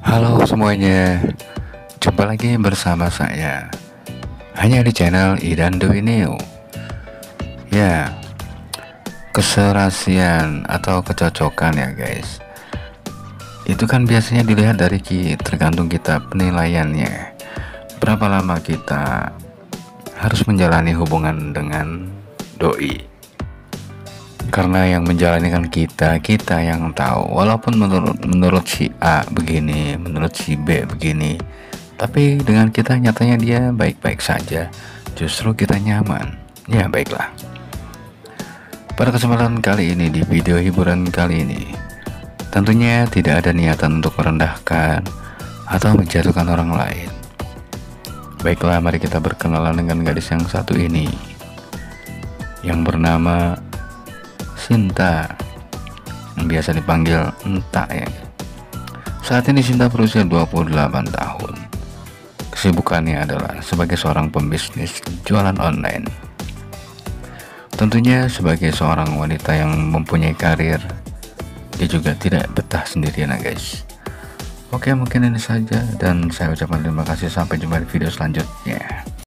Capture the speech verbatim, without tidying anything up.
Halo semuanya, jumpa lagi bersama saya hanya di channel Idan Dwi Neo. Ya, keserasian atau kecocokan ya guys, itu kan biasanya dilihat dari ki, tergantung kita penilaiannya. Berapa lama kita harus menjalani hubungan dengan doi? Karena yang menjalani kan kita, kita yang tahu. Walaupun menurut menurut si A begini, menurut si B begini, tapi dengan kita nyatanya dia baik-baik saja. Justru kita nyaman. Ya baiklah. Pada kesempatan kali ini, di video hiburan kali ini, tentunya tidak ada niatan untuk merendahkan atau menjatuhkan orang lain. Baiklah, mari kita berkenalan dengan gadis yang satu ini, yang bernama Sinta, yang biasa dipanggil Entak ya. Saat ini Sinta berusia dua puluh delapan tahun. Kesibukannya adalah sebagai seorang pembisnis jualan online. Tentunya sebagai seorang wanita yang mempunyai karir, dia juga tidak betah sendirian ya guys. Oke, mungkin ini saja dan saya ucapkan terima kasih. Sampai jumpa di video selanjutnya.